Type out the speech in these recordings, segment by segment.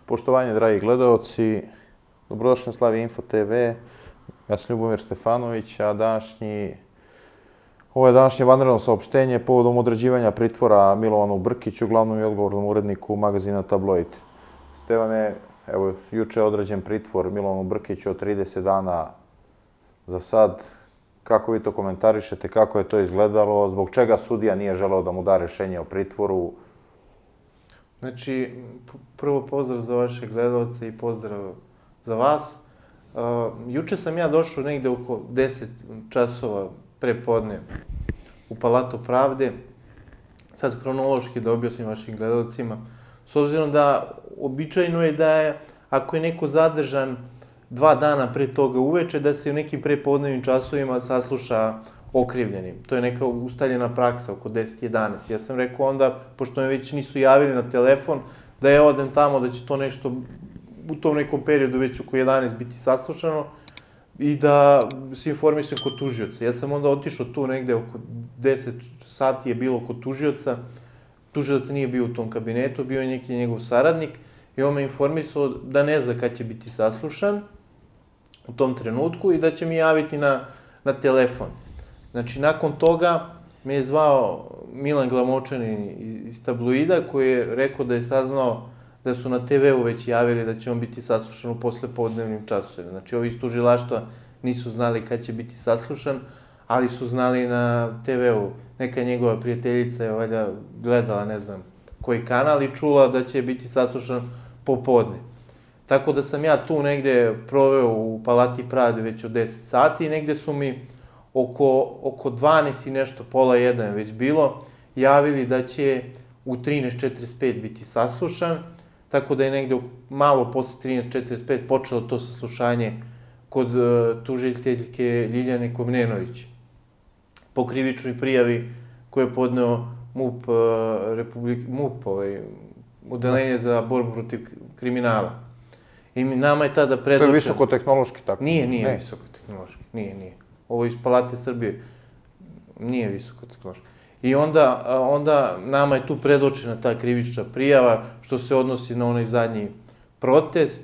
Poštovanje, dragi gledaoci, dobrodošli na Slavi Info TV. Ja sam Ljubomir Stefanović, a ovo je današnje vanredno saopštenje povodom određivanja pritvora Milovanu Brkiću, glavnom i odgovornom uredniku magazina Tabloid. Stevane, evo, juče je određen pritvor Milovanu Brkiću od 30 dana za sad. Kako vi to komentarišete, kako je to izgledalo, zbog čega sudija nije želeo da mu da rešenje o pritvoru? Znači, prvo pozdrav za vaše gledalce i pozdrav za vas. Juče sam ja došao negde oko 10 časova pre podne u Palatu pravde. Sad hronološki da objasnim vašim gledalcima. S obzirom da običajno je da je, ako je neko zadržan 2 dana pre toga uveče, da se u nekim prepodnevnim časovima sasluša okrivljeni. To je neka ustaljena praksa oko 10-11. Ja sam rekao onda, pošto me već nisu javili na telefon, da ja odem tamo, da će to nešto u tom nekom periodu već oko 11 biti saslušano i da se informišem kod tužioca. Ja sam onda otišao tu negde oko 10 sati je bilo kod tužioca. Tužioc nije bio u tom kabinetu, bio je neki njegov saradnik i on me informisao da ne zna kad će biti saslušan u tom trenutku i da će mi javiti na telefon. Znači, nakon toga me je zvao Milan Glamočanin iz Tabloida, koji je rekao da je saznao da su na TV-u već javili da će on biti saslušan u poslepodnevnim časovima. Znači, ovi iz tužilaštva nisu znali kad će biti saslušan, ali su znali na TV-u. Neka njegova prijateljica je valjda gledala, ne znam, koji kanal i čula da će biti saslušan popodne. Tako da sam ja tu negde proveo u Palati pravde već od 10 sati i negde su mi oko 12 i nešto, pola 1 već bilo, javili da će u 13:45 biti saslušan, tako da je negde malo posle 13:45 počelo to saslušanje kod tužiteljke Ljiljane Komnenović po krivičnoj prijavi koju je podneo MUP, Odeljenje za borbu protiv kriminala. I nama je tada predočeno... To je visokotehnološki, tako? Nije visokotehnološki, nije. Ovo iz Palate Srbije nije visokotehnološki. I onda nama je tu predočena ta krivična prijava, što se odnosi na onaj zadnji protest,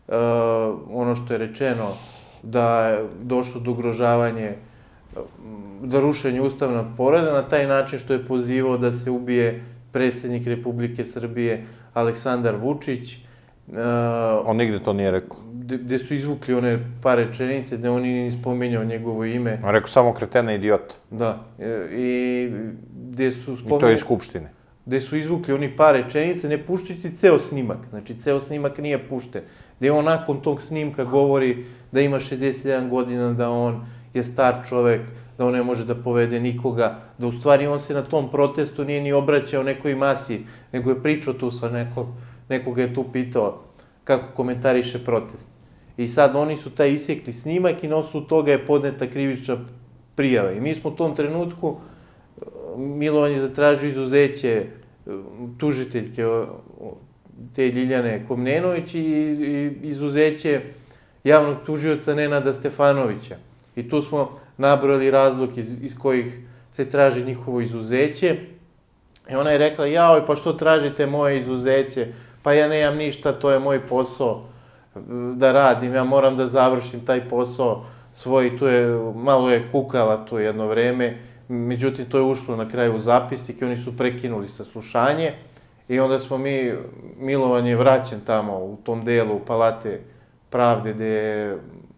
ono što je rečeno da je došlo do ugrožavanja, do rušenja ustavnog poreda, na taj način što je pozivao da se ubije predsjednik Republike Srbije Aleksandar Vučić. On nigde to nije rekao. Gde su izvukli one par rečenice, gde on nije ni spominjao njegovo ime. On rekao samo kretena idiota. Da. I gde su spominjali... I to je iz Skupštine. Gde su izvukli oni par rečenice, ne puštajući ceo snimak. Znači, ceo snimak nije pušten. Gde on nakon tog snimka govori da ima 61 godina, da on je star čovek, da on ne može da povede nikoga, da u stvari on se na tom protestu nije ni obraćao nekoj masi, nego je pričao tu sa nekoga je tu pitao kako komentariše protest. I sad oni su taj isekli snimak i na osnovu toga je podneta krivična prijava. I mi smo u tom trenutku, Milovan je zatražio izuzeće tužiteljke te Ljiljane Komnenović i izuzeće javnog tužioca Nenada Stefanovića. I tu smo nabrali razlog iz kojih se traži njihovo izuzeće. I ona je rekla, jaoj, pa što tražite moje izuzeće? Pa ja nemam ništa, to je moj posao da radim, ja moram da završim taj posao svoj, malo je kukala tu jedno vreme, međutim to je ušlo na kraju u zapisnik i oni su prekinuli saslušanje i onda smo Milovan je vraćen tamo u tom delu Palate pravde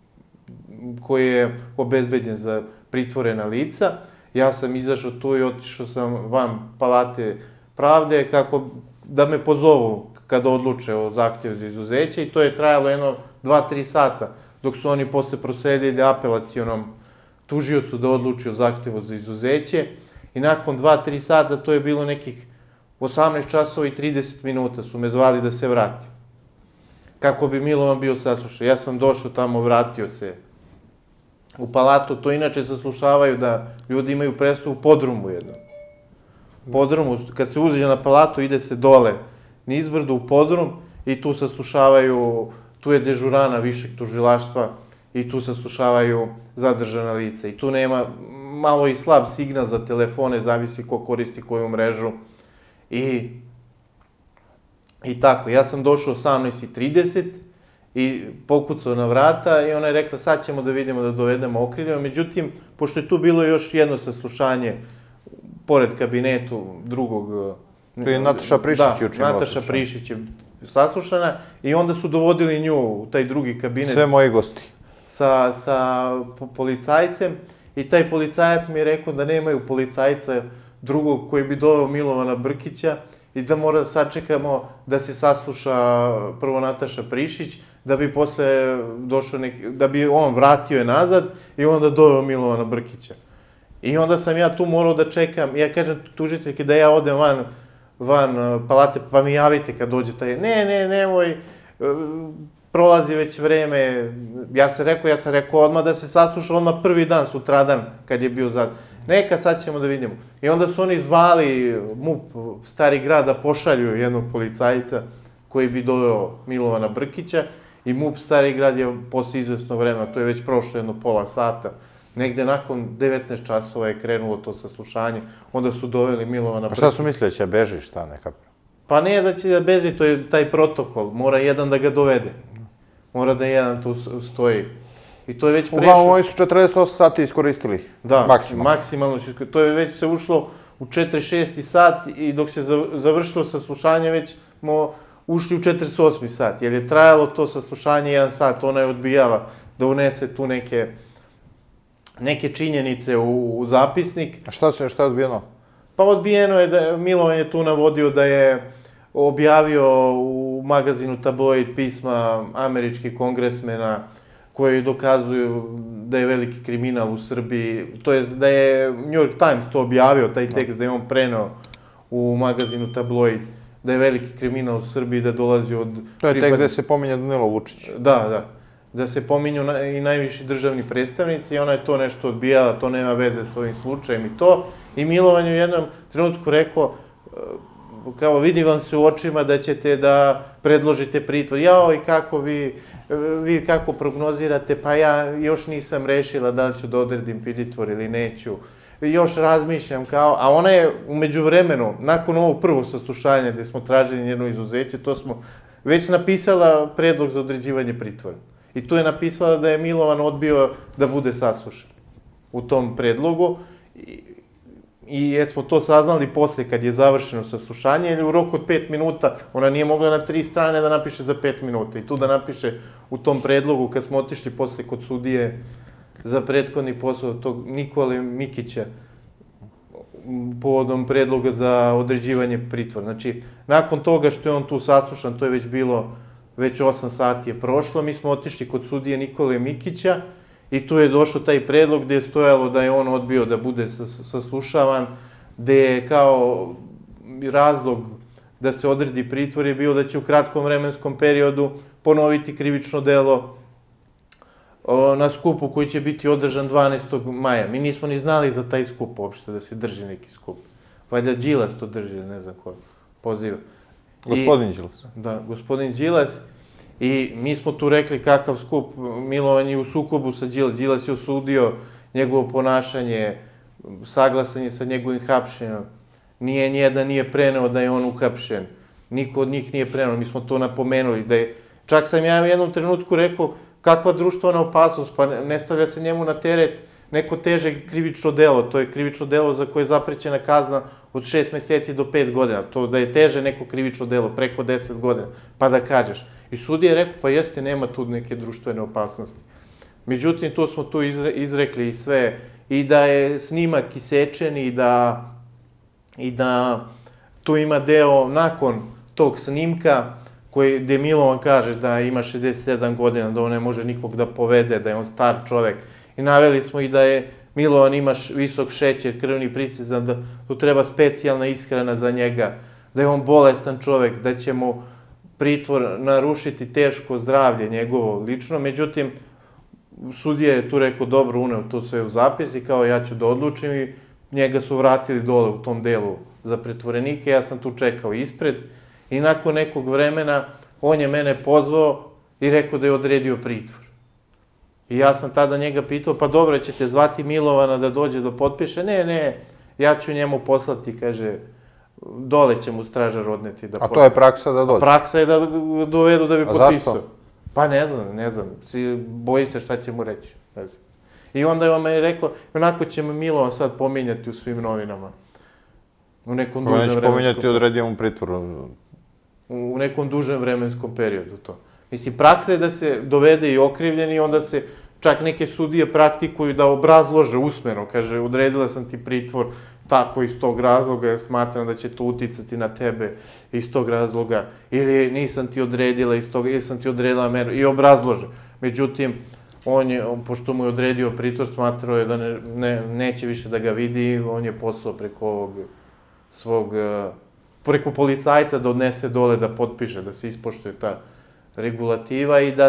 koji je obezbeđen za pritvorena lica. Ja sam izašao tu i otišao sam van Palate pravde kako da me pozovu kada odluče o zahtjevu za izuzeće i to je trajalo jedno 2-3 sata dok su oni posle prosledili apelacionom tužiocu da odluči o zahtjevu za izuzeće i nakon 2-3 sata, to je bilo nekih 18 časova i 30 minuta su me zvali da se vratim. Kako bi Milovan bio saslušan. Ja sam došao tamo, vratio se u Palatu, to inače saslušavaju da ljudi imaju predstavu u podrumu jedno. Podrumu, kad se uđe na Palatu, ide se dole nizbrdo u podrum i tu saslušavaju, tu je dežurana višeg tužilaštva i tu saslušavaju zadržana lica. I tu nema, malo i slab signal za telefone, zavisi ko koristi koju mrežu. I I tako, ja sam došao 18:30 i pokucao na vrata i ona je rekla sad ćemo da vidimo da dovedemo okrivljenog. Međutim, pošto je tu bilo još jedno saslušanje pored kabinetu drugog... To je Nataša Prišić juče imala Nataša saslušanje. Prišić je saslušana i onda su dovodili nju u taj drugi kabinet Sve moji gosti. sa policajcem i taj policajac mi je rekao da nemaju policajca drugog koji bi doveo Milovana Brkića i da mora da sačekamo da se sasluša prvo Nataša Prišić, da bi posle došao da bi on vratio je nazad i onda doveo Milovana Brkića. I onda sam ja tu morao da čekam, ja kažem tužiteljke da ja odem van palate, pa mi javite kad dođe taj, nemoj, prolazi već vreme, ja sam rekao odmah da se sasluša odmah prvi dan, sutradan, kad je bio zad. Neka, sad ćemo da vidimo. I onda su oni zvali MUP Stari grad da pošalju jednog policajca koji bi doveo Milovana Brkića i MUP Stari grad je posle izvesnog vremena, to je već prošlo jedno pola sata, negde nakon 19 časova je krenulo to saslušanje, onda su doveli Milovana Brkića. Pa šta su mislili, da će beži, šta neka? Pa ne da će da beži, to je taj protokol, mora jedan da ga dovede. Mora da jedan tu stoji. I to je već prešlo... Uglavnom, oni su 48 sati iskoristili. Da, maksimalno. Maksimalno. To je već se ušlo u 4-6 sat i dok se završilo saslušanje, već smo ušli u 48 sat. Jer je trajalo to saslušanje 1 sat, ona je odbijala da unese tu neke činjenice u zapisnik. A šta je odbijeno? Pa odbijeno je da Milovan je tu navodio da je objavio u magazinu Tabloid pisma američkih kongresmena koji dokazuju da je veliki kriminal u Srbiji, to je da je New York Times to objavio, taj tekst da je on preneo u magazinu Tabloid, da je veliki kriminal u Srbiji, da dolazi od... To je tekst gde se pominje Danilo Vučić. Da. Da se pominju i najviši državni predstavnici i ona je to nešto odbijala, to nema veze s ovim slučajem i to. I Milovan je u jednom trenutku rekao, kao vidi vam se u očima da ćete da predložite pritvor. Jao, i kako vi kako prognozirate, pa ja još nisam rešila da li ću da odredim pritvor ili neću. Još razmišljam kao, a ona je umeđu vremenu, nakon ovog prvog saslušanja gde smo tražili njeno izuzeće, to smo već napisala predlog za određivanje pritvora. I tu je napisala da je Milovan odbio da bude saslušan u tom predlogu. I jer smo to saznali posle kad je završeno saslušanje, jer u roku od 5 minuta, ona nije mogla na 3 strane da napiše za 5 minuta. I tu da napiše u tom predlogu, kad smo otišli posle kod sudije za prethodni posao tog Nikole Mikića, povodom predloga za određivanje pritvora. Znači, nakon toga što je on tu saslušan, to je već bilo, već 8 sati je prošlo, mi smo otišli kod sudije Nikole Mikića i tu je došao taj predlog gde je stojalo da je on odbio da bude saslušavan, gde je kao razlog da se odredi pritvor je bio da će u kratkom vremenskom periodu ponoviti krivično delo na skupu koji će biti održan 12. maja. Mi nismo ni znali za taj skup uopšte, da se drži neki skup. Valjda Đilas to drži, ne znam ko poziva. Gospodin Đilas. Da, gospodin Đilas. I mi smo tu rekli kakav skup, Milovan je u sukobu sa Đilas. Đilas je osudio njegovo ponašanje, saglasan je sa njegovim hapšenjem. Nijedan nije preneo da je on uhapšen. Niko od njih nije preneo, mi smo to napomenuli. Čak sam ja u jednom trenutku rekao, kakva društvena opasnost, pa ne stavlja se njemu na teret neko teže krivično delo. To je krivično delo za koje je zaprećena kazna od 6 meseci do 5 godina. To da je teže neko krivično delo, preko 10 godina, pa da kažeš. I sudija je rekao, pa jeste, nema tu neke društvene opasnosti. Međutim, tu smo tu izrekli i sve, i da je snimak isečen i da tu ima deo nakon tog snimka, gde Milovan kaže da ima 67 godina, da on ne može nikog da povede, da je on star čovek. I naveli smo i da je Milovan ima visok šećer, krvni pritisak, da tu treba specijalna ishrana za njega, da je on bolestan čovek, da će mu pritvor narušiti teško zdravlje njegovo lično. Međutim, sudija je tu rekao, dobro, uneo to sve u zapis i kao ja ću da odlučim i njega su vratili dole u tom delu za pretvorenike, ja sam tu čekao ispred i nakon nekog vremena on je mene pozvao i rekao da je odredio pritvor. I ja sam tada njega pitao, pa dobro, ćete zvati Milovana da dođe da potpiše? Ne, ja ću njemu poslati, kaže, dole će mu stražar odneti da... A to je praksa da dođe? Praksa je da ga dovedu da bi potpisao. A zašto? Pa ne znam. Boji se šta će mu reći. Ne znam. I onda je on meni rekao, onako će me Milovan sad pominjati u svim novinama. U nekom dužem vremenskom... Neće pominjati, odredio mu pritvor. U nekom dužem vremenskom periodu to. Mislim, praksa je da se dovede i okrivljeni i onda se čak neke sudije praktikuju da obrazlože usmeno. Kaže, odredila sam ti pritvor tako iz tog razloga jer smatram da će to uticati na tebe iz tog razloga. Ili nisam ti odredila iz toga, ili sam ti odredila meru. I obrazlože. Međutim, on je, pošto mu je odredio pritvor, smatrao je da neće više da ga vidi, on je poslao preko ovog svog, preko policajca da odnese dole, da potpiše, da se ispoštuje ta regulativa i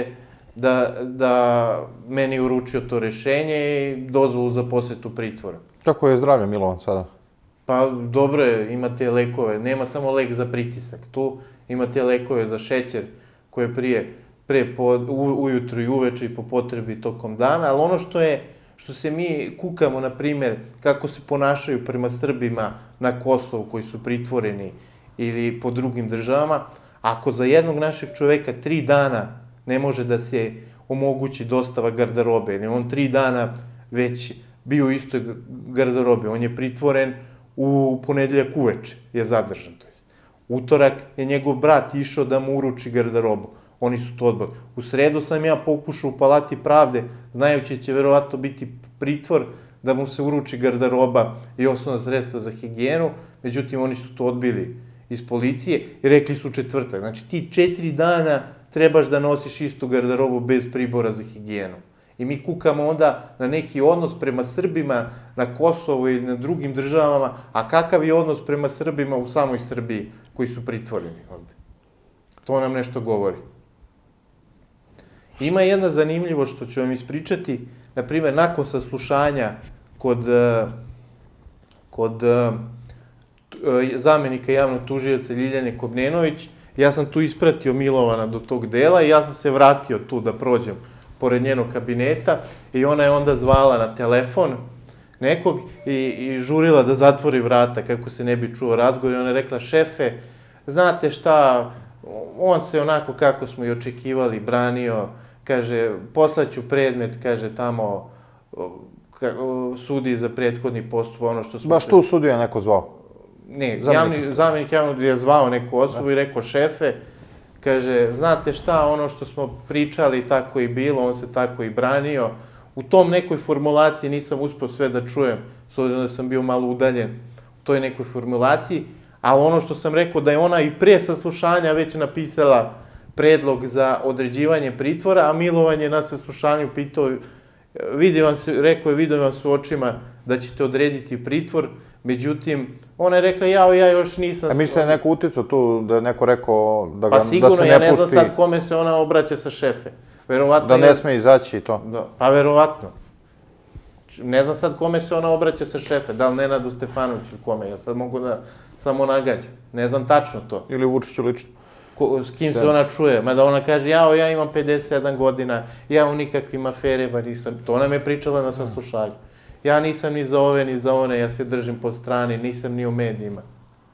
da meni uručio to rešenje i dozvolu za posetu pritvora. Kako je zdravlje Milovan sada? Pa dobro je, imate lekove, nema samo lek za pritisak, tu imate lekove za šećer koje ujutru i uveče i po potrebi tokom dana, ali ono što se mi kukamo, na primjer, kako se ponašaju prema Srbima na Kosovu koji su pritvoreni ili po drugim državama, ako za jednog našeg čoveka 3 dana ne može da se omogući dostava garderobe, jer on 3 dana već bio u istoj garderobi, on je pritvoren u ponedeljak uveče, je zadržan, to jest. Utorak je njegov brat išao da mu uruči garderobu, oni su to odbili. U sredu sam ja pokušao u Palati pravde, znajući će verovatno biti pritvor, da mu se uruči garderoba i osnovna sredstva za higijenu, međutim oni su to odbili iz policije i rekli su četvrtak. Znači ti 4 dana trebaš da nosiš istu garderobu bez pribora za higijenu. I mi kukamo onda na neki odnos prema Srbima na Kosovu i na drugim državama, a kakav je odnos prema Srbima u samoj Srbiji koji su pritvoreni ovde. To nam nešto govori. Ima jedna zanimljivost što ću vam ispričati, na primjer, nakon saslušanja kod zamenika javnog tužioca Ljiljane Komnenović, ja sam tu ispratio Milovana do tog dela i ja sam se vratio tu da prođem pored njenog kabineta i ona je onda zvala na telefon nekog i žurila da zatvori vrata kako se ne bi čuo razgovor i ona je rekla, šefe, znate šta, on se onako kako smo i očekivali branio, kaže, poslaću predmet, kaže, tamo sudi za prethodni postup, ono što smo... Baš tu sudija neko zvao? Ne, zamenik javnog je zvao neku osobu i rekao, šefe, kaže, znate šta, ono što smo pričali, tako i bilo, on se tako i branio. U tom nekoj formulaciji nisam uspio sve da čujem, s obzirom da sam bio malo udaljen u toj nekoj formulaciji, ali ono što sam rekao da je ona i pre saslušanja već napisala predlog za određivanje pritvora, a Milovan je na saslušanju pitao, rekao je, vidio vam se u očima da ćete odrediti pritvor, međutim, ona je rekla, ja još nisam... A mislite da je neko uticao tu, da je neko rekao da se ne pusti... Pa sigurno, ja ne znam sad kome se ona obraća sa šefe. Da ne sme izaći i to? Pa verovatno. Ne znam sad kome se ona obraća sa šefe, da li Nenadu Stefanoviću ili kome, ja sad mogu da samo nagađam. Ne znam tačno to. Ili Vučiću lično. S kim se ona čuje, mada ona kaže, ja imam 57 godina, ja u nikakvim aferima nisam, to ona me pričala na saslušanju. Ja nisam ni za ove, ni za one, ja se držim po strani, nisam ni u medijima.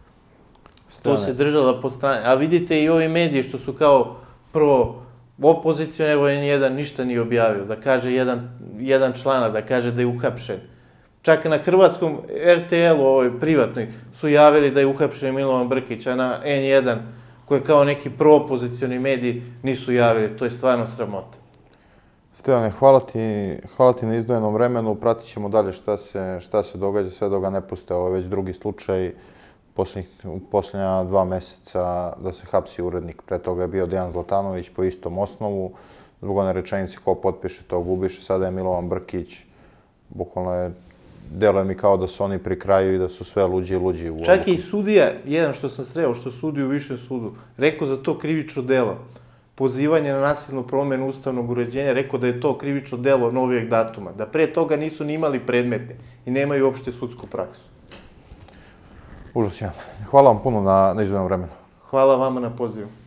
To se držala po strani. A vidite i ovi mediji što su kao prvo opozicijone, evo N1 ništa nije objavio, da kaže jedan članak, da kaže da je uhapšen. Čak na hrvatskom RTL-u, ovoj privatnoj, su javili da je uhapšen Milovan Brkić, a na N1, koji je kao neki proopozicioni mediji, nisu javili. To je stvarno sramota. Stevane, hvala ti na izdvojenom vremenu, pratit ćemo dalje šta se događa, sve dok ga ne puste, ovo je već drugi slučaj, u posljednja 2 meseca da se hapsi urednik, pre toga je bio Dejan Zlatanović po istom osnovu, zbog one rečenice ko potpiše to gubiše, sada je Milovan Brkić, bukvalno je, deluje mi kao da su oni pri kraju i da su sve luđi i luđi. Čak i sudija, jedan što sam sreo, što sudi u višem sudu, rekao za to krivično delo, pozivanje na nasilnu promenu ustavnog uređenja, rekao da je to krivično delo novijeg datuma, da pre toga nisu ni imali predmete i nemaju uopšte sudsku praksu. Užas jedan. Hvala vam puno na izdvojenom vremenu. Hvala vama na pozivu.